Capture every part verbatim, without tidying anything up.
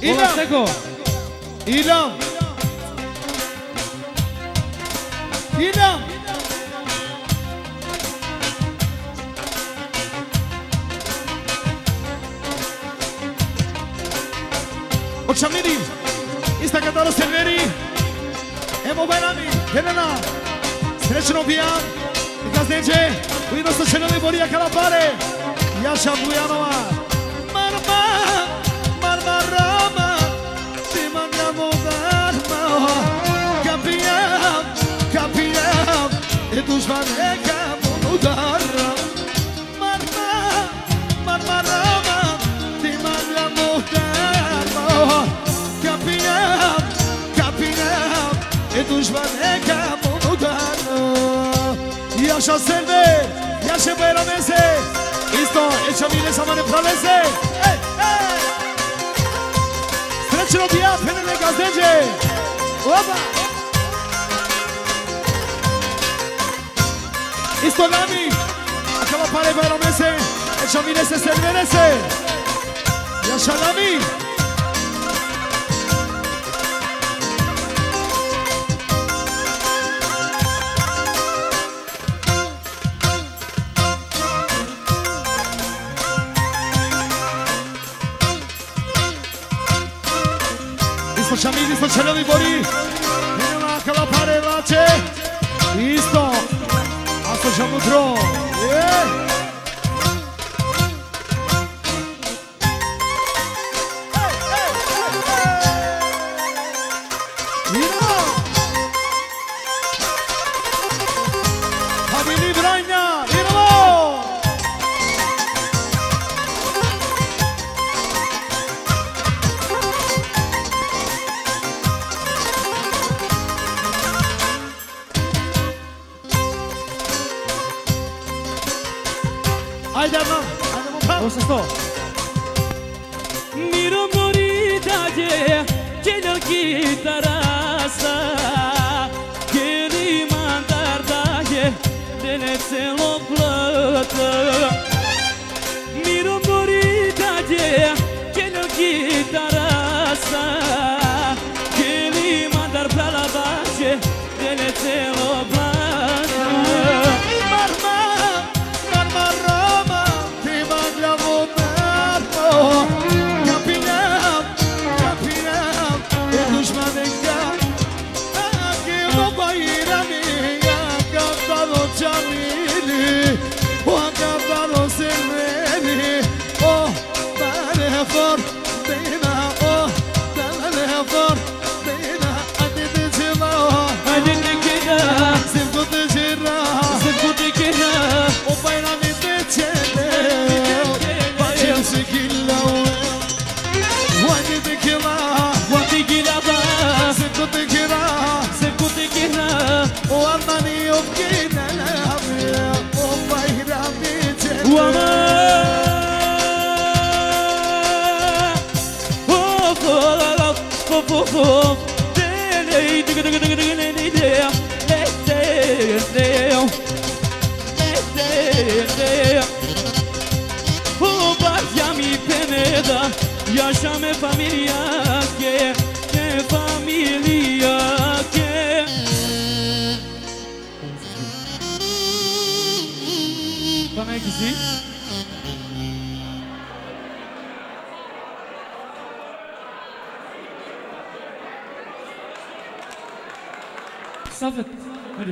İlham. İlham. İlham. Očamiri, ista Kataro Silveri, evo Bajrami, Helena, srećno pijan, Gazdeđe, ujedno sa čenovi Borija Kalapare, Jaša Bujanova, Marma, Marma Rama, ti manjamo darma, kapijam, kapijam, e dužba neka monudara, Marma, Marma Rama, ti manjamo darma, kapijam, kapijam, e dužba neka monudara, Jaša Selver, Jaša Bajramese, isto, Ećamine Samane Pralese, ej, ej! Srećno bi ja, Penele Gazdeđe, oba! Isto nami, Kalapare Bajramese, Ećamine se Selverese, Jaša nami! Isto Šamil, isto Čelovi Bori, Helena Kalapare Lače, isto, Asto Žamutro, je! Idemo! Habili Brajna, idemo! Ajde, Arman, ajde mu prav. Ovo sto. Miro morita je, čeljal kitarasa, kjeli mandar da je, dene celo plata. Miro morita je, čeljal kitarasa, kjeli mandar prala baše, dene celo plata. Kapinam, kapinam, e dužba neka, Akilo Bajrami, Kataro Čamili, o Kataro Silveri, o Tane Fortina, o Tane Fortina, ajde te ćela, ajde te kira, Zivko te žira, zivko te kira, o Bajrami te ćele, pa ćel se kila ue. Wadi te kira, wadi kira ba, Zivko te kira, zivko te kira, o Armani okina labia, o Bajrami ćele. Wama, oh oh oh oh oh, dene diga diga diga diga dene dene, dene dene, dene dene, oh Bajrami Peneda, yaşame familia que, que familia que. Bana ikisi. Safet, hadi.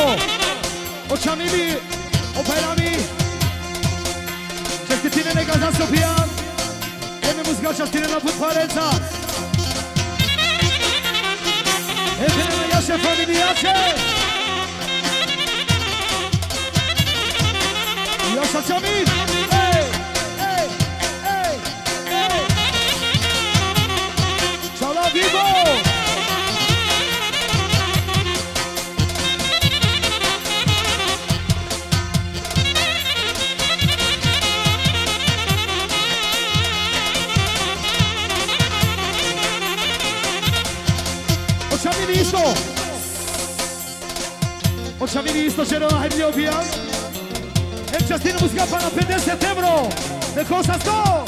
Oceanili, Operami, čestitine neka za Sofijan, jedne muzika čestitine na Putvareca. Efendim yaşa familiyace. Yaşa Camil. Hey, hey, hey, hey. Çala Vivo. Oceanili isto. Oceanili isto će na hajde obijan. Em čestitine muzika pa na pedeset euro. Neko sa sto.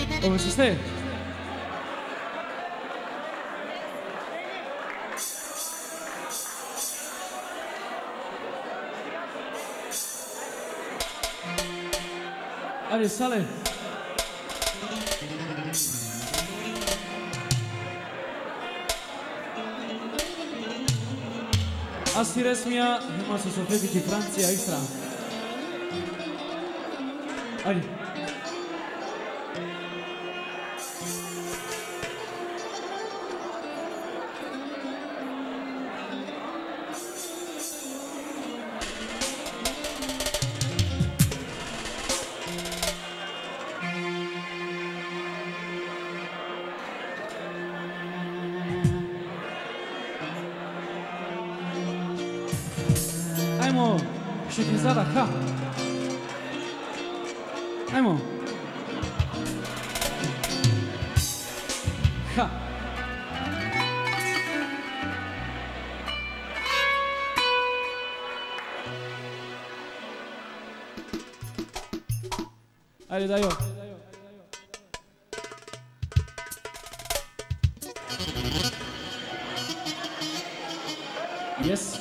Você? numele sale. Asi resmija, ima se sofrediti Francija Istra. Ajde. Ajmo, Šehrizada, ha. Ajmo. Ha. Ajde, Dajo. Yes.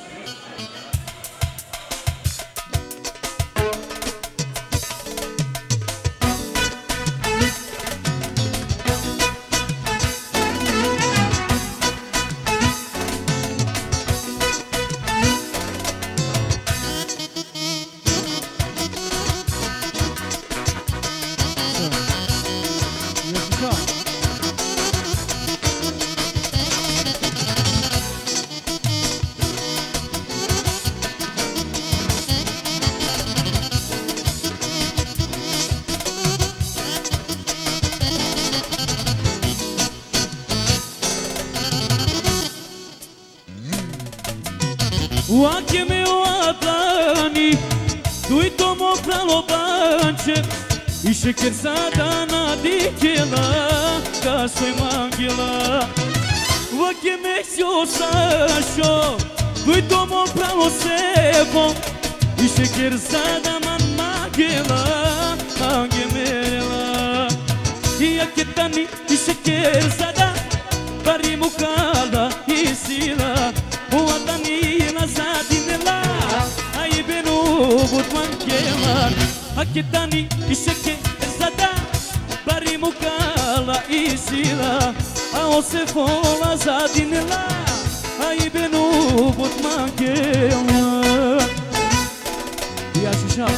Oache meu Adani, tu-i tomo pralo banche, i šeker sada nadikela, ka svoj mangela. Oache me sio sašo, tu-i tomo pralo sebo, i šeker sada man magela, mangemerela. I aketani, i šeker sada, bari mukala i sila, Oadani zadinela, ai benu butman keman, aketani isheke zada, bari mukala isila, ao se fola zadinela, ai benu butman keman. Ia shusha.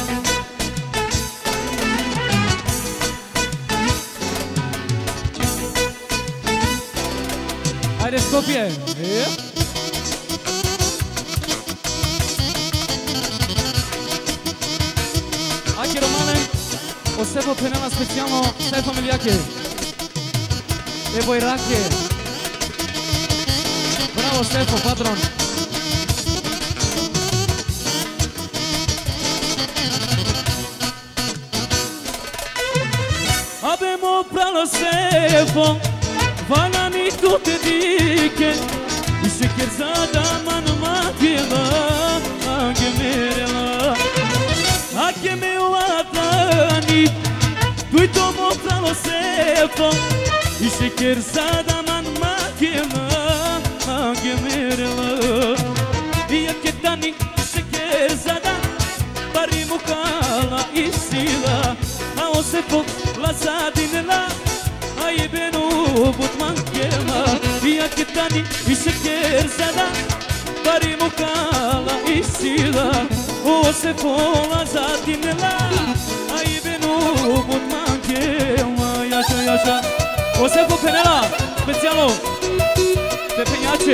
Haide Skopje. Yeah. Aki Romane, o sebo penela specijalno sve familijake. Evo i Rake. Bravo Stefo, patron. Abbiamo pralo Stefo, valani tutte dike. I šeker zada man magela, mangemerela. Ake me Adani, tu-i tomo pralo sebo, i šeker sada man magela, mangemerela. I aketani, i šeker zada, bari mukala i sila, ao se fola zadinela, ai benu butman kema. I aketani, i šeker zada, bari mukala i sila, o se fola zadinela, ai benu butman kema. Iașa, iașa. O se fo penela, specijalno pe penjače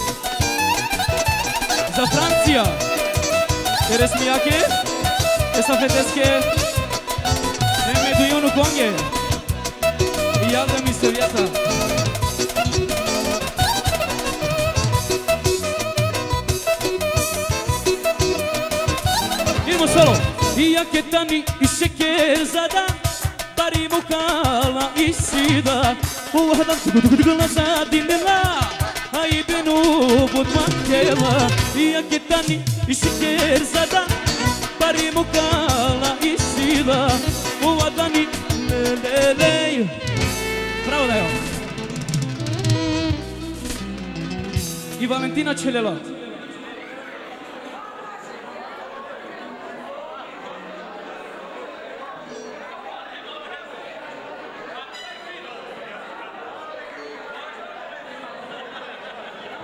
za Francija. Eres mijake, estafeteske, neme dujonu konge. I javda mi se vjeta. Idemo solo. I aketani i šeker zada, bari mukala i sida, uhadan tukudukudukula zadinela, ai benu butman kela. I aketani i šeker zada, bari mukala i sida, uhadani lelelej. Bravo Dajo. I Valentina Celela.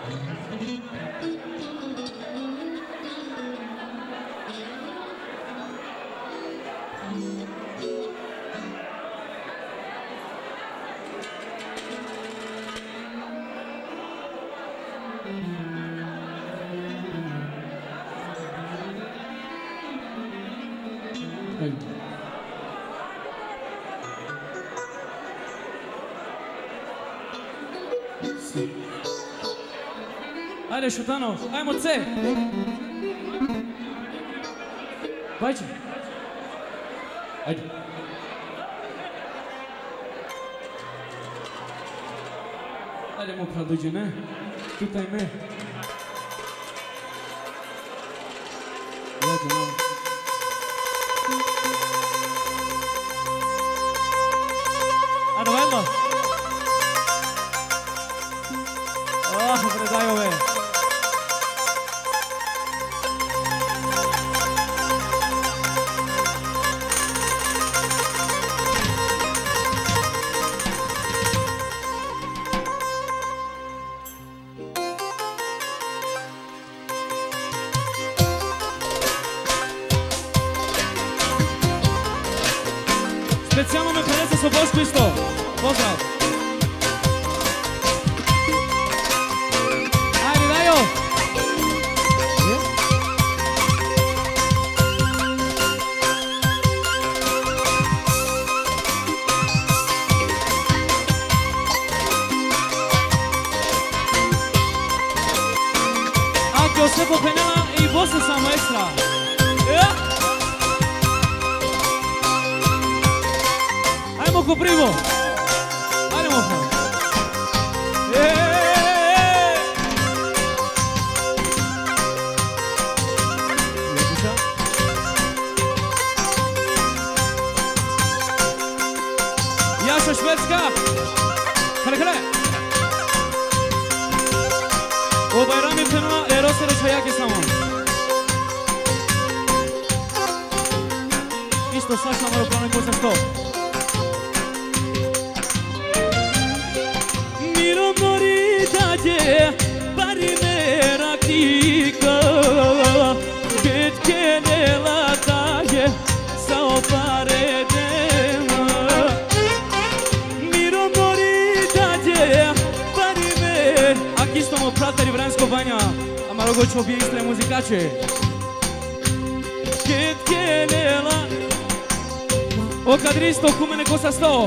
Haide, Șutano, hai moțe! Vai ce? Haide! Haide, mă, produce, ne? Tu tai me! Ia-te, mă! Haide, vai, mă! Ah, predai, ove! Specijalno me preleze sa Boško isto. Pozdrav. Ajde, Dajo. Anche Josepo Penela i Bosse samo ekstra. Ajmo ko primo. Ajmo ko. Jaša Švedska. Kale, kale. O Bayrami Penela Eros'e de Çayaki samo. Isto Saša Maroplano ko se sto. Parimera kika Git kenela taje Sa opare dema Miro mori taje Parime Aqui estamos prateri Vransko Banja Amarogo čobije istre muzikače Git kenela O kadristo kumene ko sa sto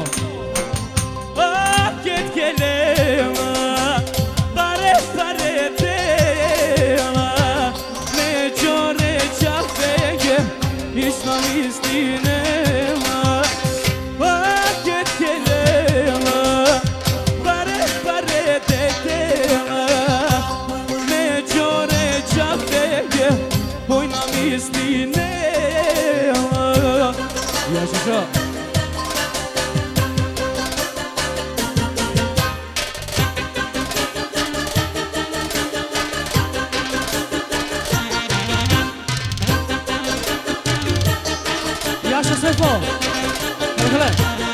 Git kenela Pare tela Međore čafege Išla listinela Paket kelela Pare pare tela Međore čafege Bojna listinela Ja šeša Jaša Svepo, hele, hele.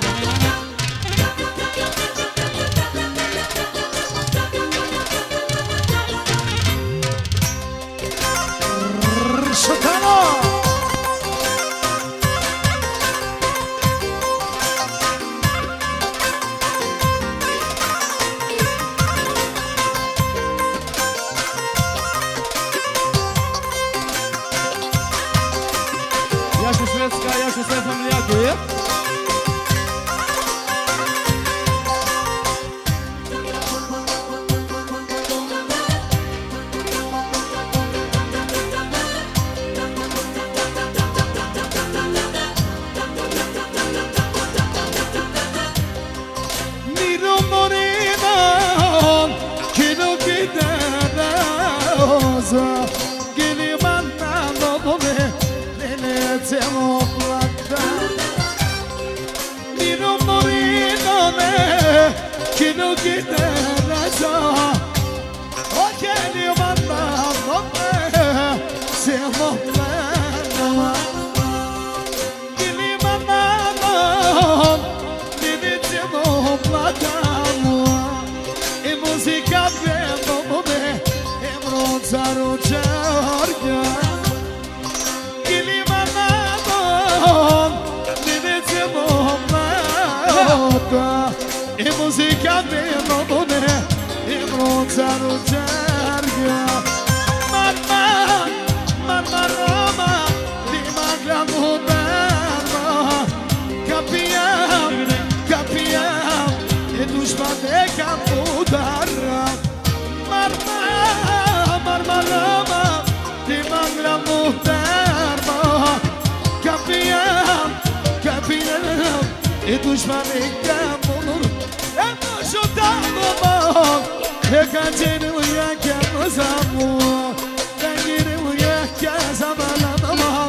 Šutano! Jaša Švedska, Jaša sve familijake. Miro morena, kino gidera oza, gili manna nobove, nene temo plata. Miro morena ne, kino gidera oza, o gili manna nobove, temo plata. Gili manna nobove, plata e música vendo bem nota e musica del nome e bronza rugerga mamma mamma Roma di magla moderna capiamo capiamo e tu spade campo darra mamma mamma Roma di magla moderna capiamo capiamo e tu spade campo e non so tanto e canzone voglio che siamo canzone voglio che siamo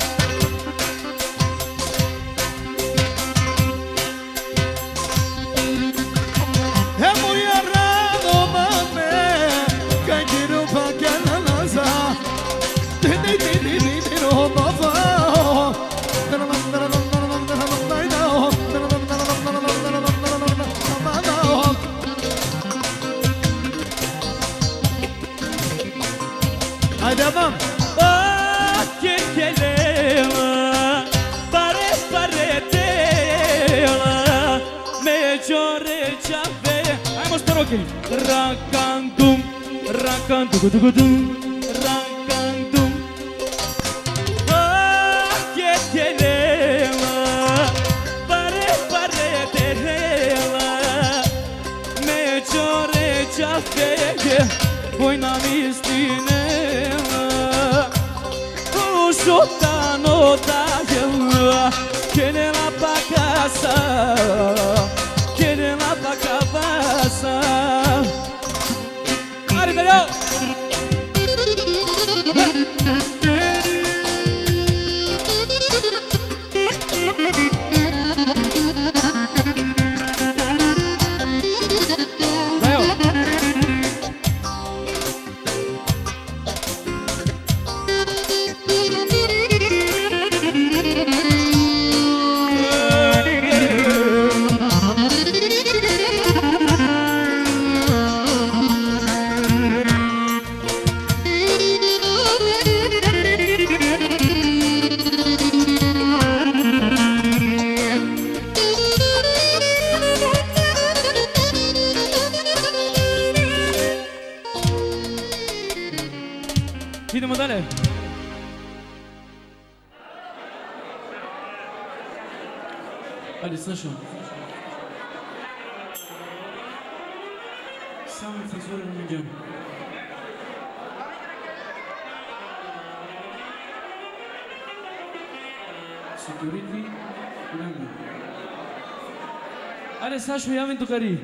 e voglio ramo mame canzone fa che la sa di di di di di di no ma fa Adamam Ah, que quelela Pare paretela Mejore chave Ai mostrou aqui Rakandum Rakandum Rakandum Ah, que quelela Pare paretela Mejore chave Voi na mistine Ușota nota eu Kene la pacasa Kene la pacavasa Are Dario Idemo dalje. Ali, slušaj. Samo frizure ne idem. Security, idemo. Ali, Sašo, javim tukari.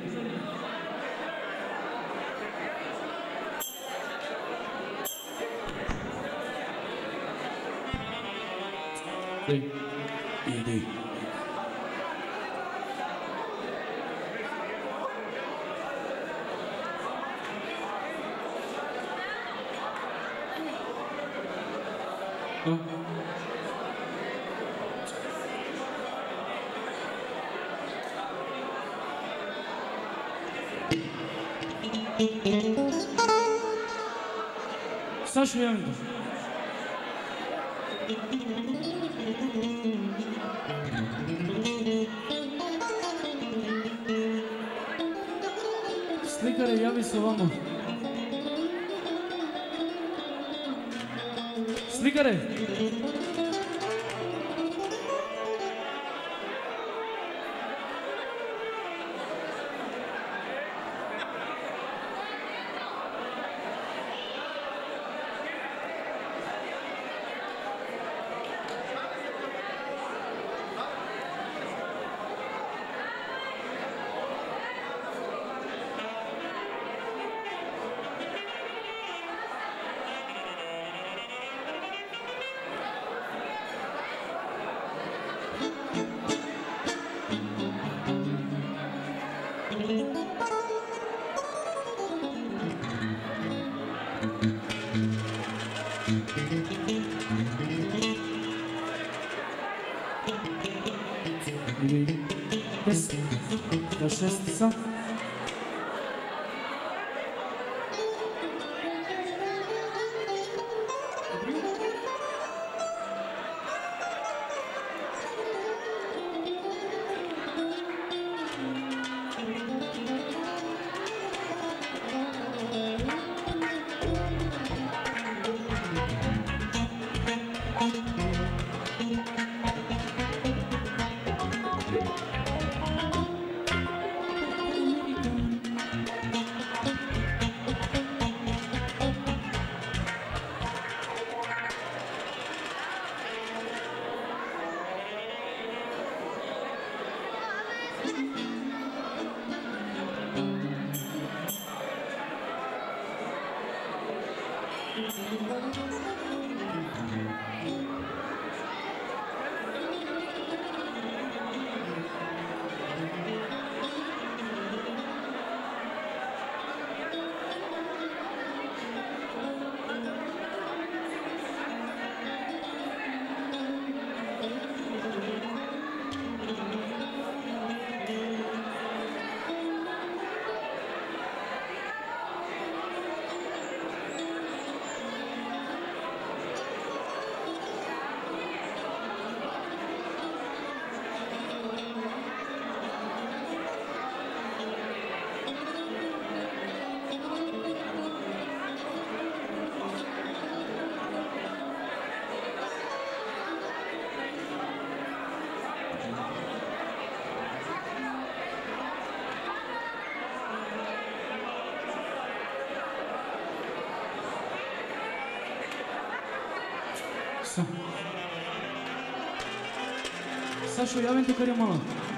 Dej, idej. No. Sašo, javim to. Slikare, javi se ovamo. Slikare! Jest do szóstca. Sasho, ia vente că remala.